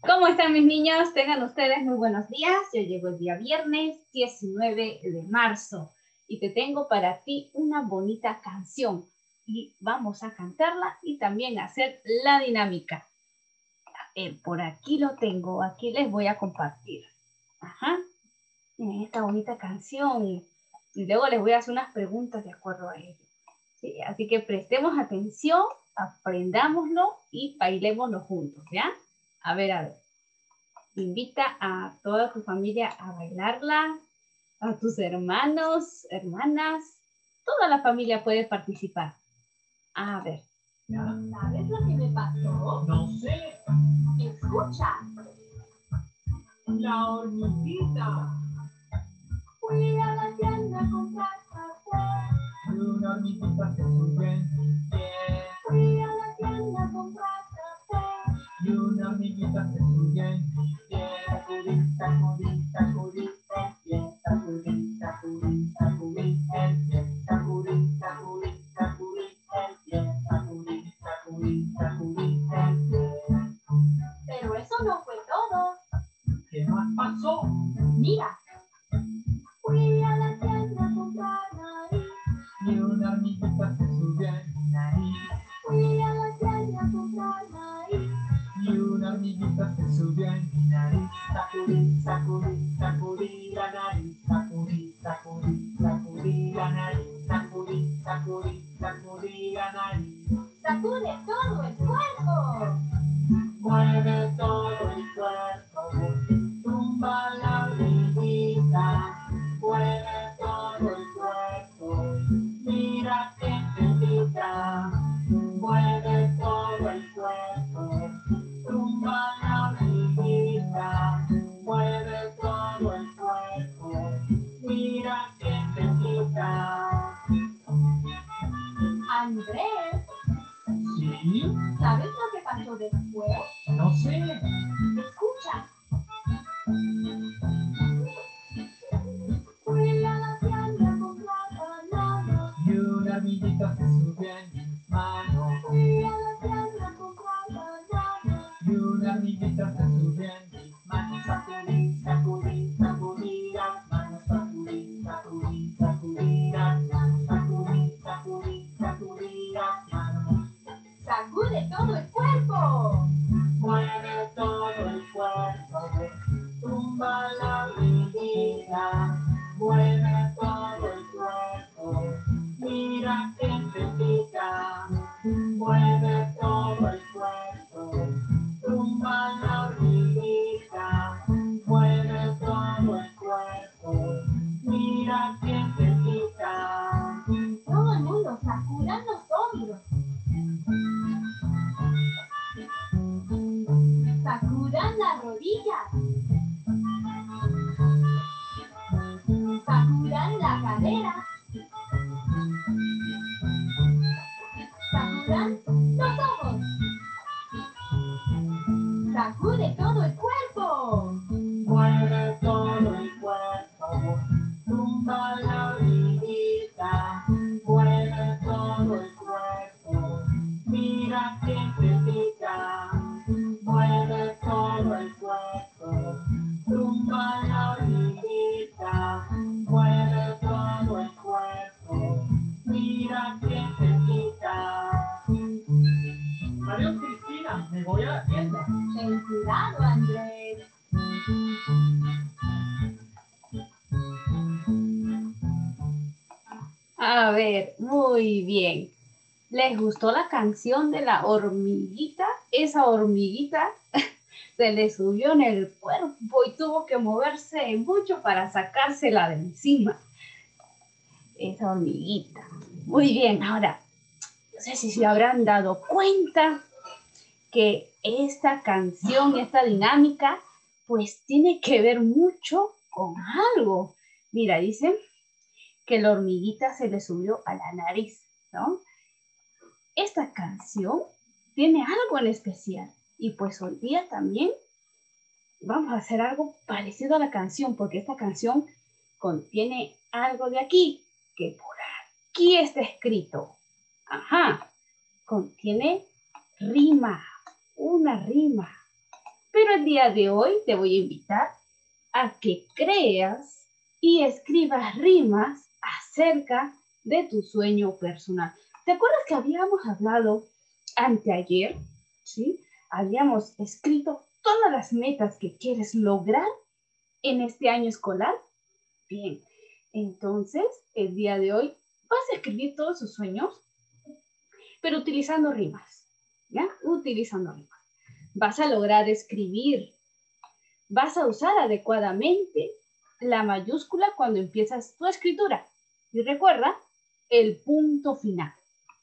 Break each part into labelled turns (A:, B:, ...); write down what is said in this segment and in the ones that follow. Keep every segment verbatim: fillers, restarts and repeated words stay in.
A: ¿Cómo están mis niños? Tengan ustedes muy buenos días. Yo llego el día viernes diecinueve de marzo y te tengo para ti una bonita canción y vamos a cantarla y también a hacer la dinámica. Eh, por aquí lo tengo, aquí les voy a compartir. Ajá, miren esta bonita canción y, y luego les voy a hacer unas preguntas de acuerdo a ello. Sí, así que prestemos atención, aprendámoslo y bailémoslo juntos, ¿ya? A ver, a ver. Invita a toda tu familia a bailarla, a tus hermanos, hermanas, toda la familia puede participar. A ver.
B: ¿Sabes lo que me pasó?
C: No sé.
B: Escucha.
C: La hormiguita.
B: Fui a la tienda a comprar café.
C: Y una hormiguita se subió en mi pie.
B: Fui a la tienda a comprar café.
C: Y una hormiguita se subió en mi pie. Sacudí, sacudí, sacudí el pie. Sacudí, sacudí, sacudí el pie. Sacudí, sacudí, sacudí el pie. Sacudí, sacudí, sacudí el pie.
B: Pero eso no fue todo.
C: ¿Qué más pasó?
B: Mira. Fui a la tienda a comprar maíz.
C: Y una hormiguita se subió en mi nariz.
B: Fui a la tienda a comprar maíz.
C: Y una hormiguita se subió en mi nariz. Sacudí, sacudí, sacudí la nariz. Sacudí, sacudí, sacudí la nariz. Sacudí, sacudí, sacudí la nariz.
B: Sacude todo el cuerpo.
C: Mueve todo el cuerpo. Tumba la hormiguita. Mueve todo el cuerpo. Mira que te pica. Mueve todo el cuerpo. Tumba la hormiguita. Mueve todo el cuerpo. Mira que te pica.
B: Andrés,
C: ¿Sí?
B: ¿sabes lo que pasó después?
C: No sé.
B: Escucha. Fui a la tienda a comprar bananas.
C: Y una hormiguita se subió en mis manos.
B: Fui a la tienda a comprar bananas.
C: Y una hormiguita se subió en mis manos. Sacudí, sacudí, sacudí las manos. Sacudí, sacudí, sacudí las manos. Sacudí, sacudí, sacudí las manos.
B: Sacude todo el cuerpo.
C: Mueve todo el cuerpo. Tumba la hormiguita. Mueve todo el cuerpo. Mira que te pica. Mueve todo el cuerpo. Tumba la hormiguita. Mueve todo el cuerpo. Mira que te pica.
B: Todo el mundo sacudan los hombros. Sacudan las rodillas. Sacudan la cadera. Sacudan los ojos. Sacude todo el cuerpo.
C: Mueve todo el cuerpo. Tumba la hormiguita. Mueve todo el cuerpo. Mira que te pica. Mueve todo el cuerpo. Tumba la hormiguita. Mueve todo el cuerpo. Mira que te pica. Adiós, Cristina. Me voy a la tienda.
B: Ten cuidado, Andrés.
A: A ver, muy bien. ¿Les gustó la canción de la hormiguita? Esa hormiguita se le subió en el cuerpo y tuvo que moverse mucho para sacársela de encima. Esa hormiguita. Muy bien, ahora, no sé si se habrán dado cuenta que esta canción, esta dinámica, pues tiene que ver mucho con algo. Mira, dice que la hormiguita se le subió a la nariz, ¿no? Esta canción tiene algo en especial y pues hoy día también vamos a hacer algo parecido a la canción porque esta canción contiene algo de aquí que por aquí está escrito. Ajá, contiene rima, una rima. Pero el día de hoy te voy a invitar a que creas y escribas rimas acerca de tu sueño personal. ¿Te acuerdas que habíamos hablado anteayer? ¿Sí? Habíamos escrito todas las metas que quieres lograr en este año escolar. Bien, entonces el día de hoy vas a escribir todos sus sueños, pero utilizando rimas, ¿ya? Utilizando rimas. Vas a lograr escribir. Vas a usar adecuadamente la mayúscula cuando empiezas tu escritura. Y recuerda el punto final.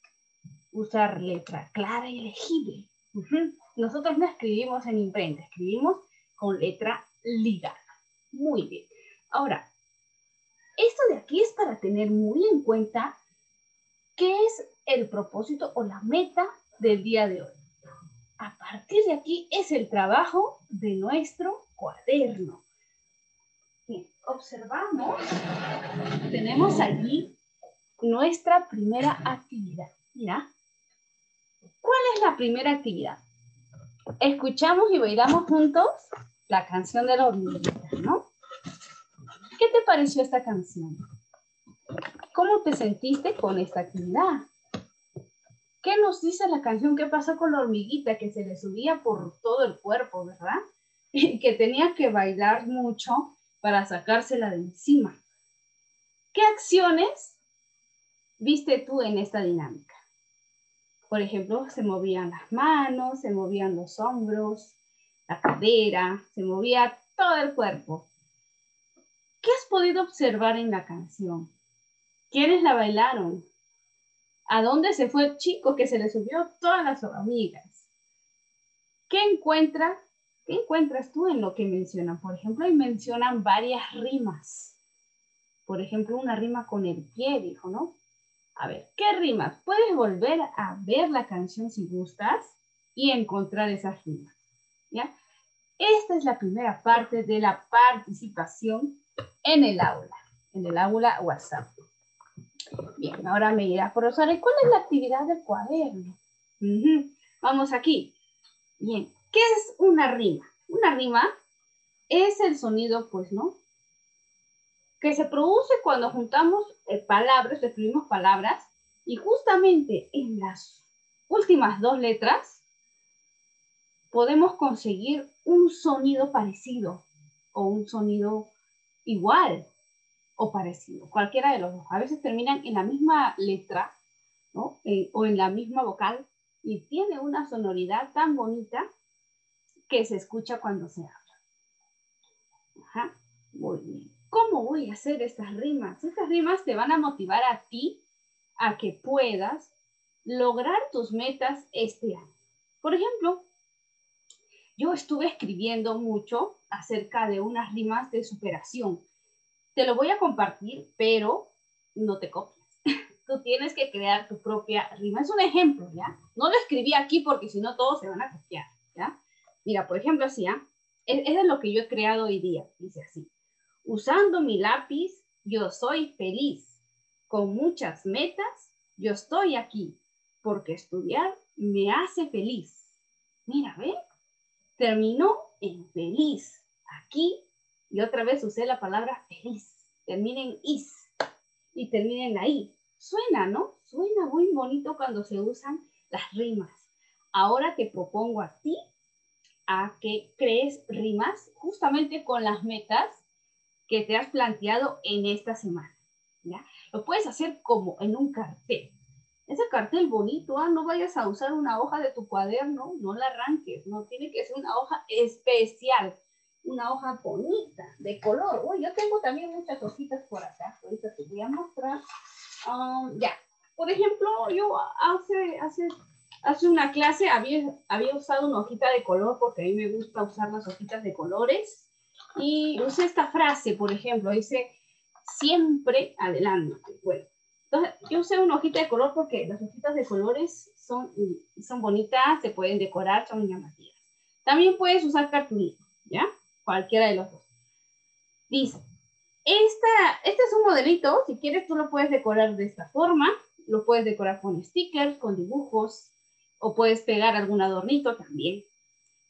A: Usar letra clara y legible. Uh-huh. Nosotros no escribimos en imprenta, escribimos con letra ligada. Muy bien. Ahora, esto de aquí es para tener muy en cuenta qué es el propósito o la meta del día de hoy. A partir de aquí es el trabajo de nuestro cuaderno. Bien, observamos, tenemos allí nuestra primera actividad. Mira, ¿cuál es la primera actividad? Escuchamos y bailamos juntos la canción de la hormiguita, ¿no? ¿Qué te pareció esta canción? ¿Cómo te sentiste con esta actividad? ¿Qué nos dice la canción? ¿Qué pasó con la hormiguita que se le subía por todo el cuerpo, verdad? Y que tenía que bailar mucho para sacársela de encima. ¿Qué acciones viste tú en esta dinámica? Por ejemplo, se movían las manos, se movían los hombros, la cadera, se movía todo el cuerpo. ¿Qué has podido observar en la canción? ¿Quiénes la bailaron? ¿A dónde se fue el chico que se le subió todas las hormigas? ¿Qué encuentra, qué encuentras tú en lo que mencionan? Por ejemplo, ahí mencionan varias rimas. Por ejemplo, una rima con el pie, dijo, ¿no? A ver, ¿qué rimas? Puedes volver a ver la canción si gustas y encontrar esas rimas, ¿ya? Esta es la primera parte de la participación en el aula, en el aula WhatsApp. Bien, ahora me dirá, profesora, ¿y cuál es la actividad del cuaderno? Uh-huh. Vamos aquí. Bien, ¿qué es una rima? Una rima es el sonido, pues, ¿no? Que se produce cuando juntamos eh, palabras, escribimos palabras, y justamente en las últimas dos letras podemos conseguir un sonido parecido o un sonido igual o parecido, cualquiera de los dos. A veces terminan en la misma letra, ¿no? Eh, o en la misma vocal y tiene una sonoridad tan bonita que se escucha cuando se habla. Ajá, muy bien. ¿Cómo voy a hacer estas rimas? Estas rimas te van a motivar a ti a que puedas lograr tus metas este año. Por ejemplo, yo estuve escribiendo mucho acerca de unas rimas de superación. Te lo voy a compartir, pero no te copies. Tú tienes que crear tu propia rima. Es un ejemplo, ¿ya? No lo escribí aquí porque si no todos se van a copiar, ¿ya? Mira, por ejemplo, así, ¿ya? Es, es de lo que yo he creado hoy día. Dice así. Usando mi lápiz, yo soy feliz. Con muchas metas, yo estoy aquí. Porque estudiar me hace feliz. Mira, ¿ve? Terminó en feliz. Aquí, y otra vez usé la palabra feliz. Termina en is. Y termina en la i. Suena, ¿no? Suena muy bonito cuando se usan las rimas. Ahora te propongo a ti a que crees rimas justamente con las metas que te has planteado en esta semana, ¿ya? Lo puedes hacer como en un cartel. Ese cartel bonito, ah, no vayas a usar una hoja de tu cuaderno, no la arranques, no tiene que ser una hoja especial, una hoja bonita, de color. Uy, yo tengo también muchas hojitas por acá, ahorita te voy a mostrar. Um, ya, por ejemplo, yo hace, hace, hace una clase había, había usado una hojita de color porque a mí me gusta usar las hojitas de colores. Y usé esta frase, por ejemplo, dice, siempre adelante. Bueno, entonces yo usé una hojita de color porque las hojitas de colores son, son bonitas, se pueden decorar, son llamativas. También puedes usar cartulina, ¿ya? Cualquiera de los dos. Dice, esta, este es un modelito, si quieres tú lo puedes decorar de esta forma, lo puedes decorar con stickers, con dibujos, o puedes pegar algún adornito también.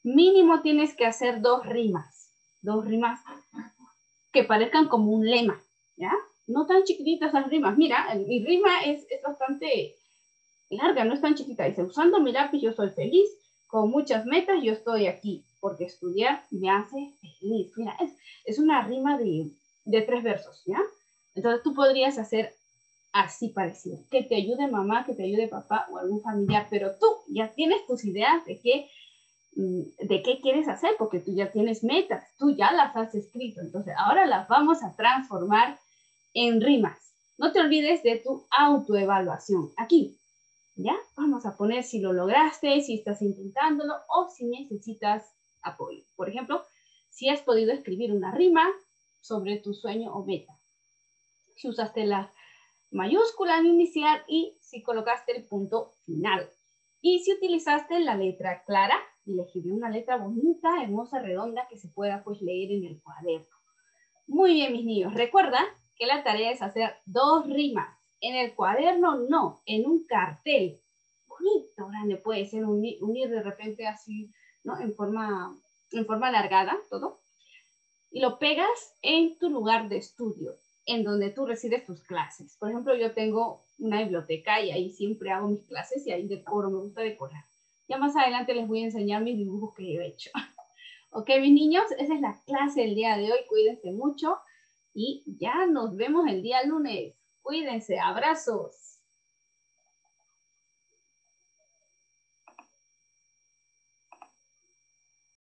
A: mínimo tienes que hacer dos rimas, dos rimas que parezcan como un lema, ¿ya? No tan chiquititas las rimas. Mira, mi rima es, es bastante larga, no es tan chiquita. Dice, usando mi lápiz yo soy feliz, con muchas metas yo estoy aquí, porque estudiar me hace feliz. Mira, es, es una rima de, de tres versos, ¿ya? Entonces tú podrías hacer así parecido. Que te ayude mamá, que te ayude papá o algún familiar, pero tú ya tienes tus ideas de qué, de qué quieres hacer, porque tú ya tienes metas, tú ya las has escrito. Entonces ahora las vamos a transformar en rimas. No te olvides de tu autoevaluación. Aquí, ¿ya? Vamos a poner si lo lograste, si estás intentándolo o si necesitas apoyo. Por ejemplo, si has podido escribir una rima sobre tu sueño o meta. Si usaste la mayúscula al iniciar y si colocaste el punto final. Y si utilizaste la letra clara, elegirle una letra bonita, hermosa, redonda, que se pueda pues leer en el cuaderno. Muy bien, mis niños. Recuerda que la tarea es hacer dos rimas. En el cuaderno no, en un cartel. Bonito, grande, puede ser unir, unir de repente así, ¿no? En forma, en forma alargada, todo. Y lo pegas en tu lugar de estudio, en donde tú recibes tus clases. Por ejemplo, yo tengo una biblioteca y ahí siempre hago mis clases y ahí decoro, me gusta decorar. Ya más adelante les voy a enseñar mis dibujos que yo he hecho. Ok, mis niños, esa es la clase del día de hoy. Cuídense mucho y ya nos vemos el día lunes. Cuídense, abrazos.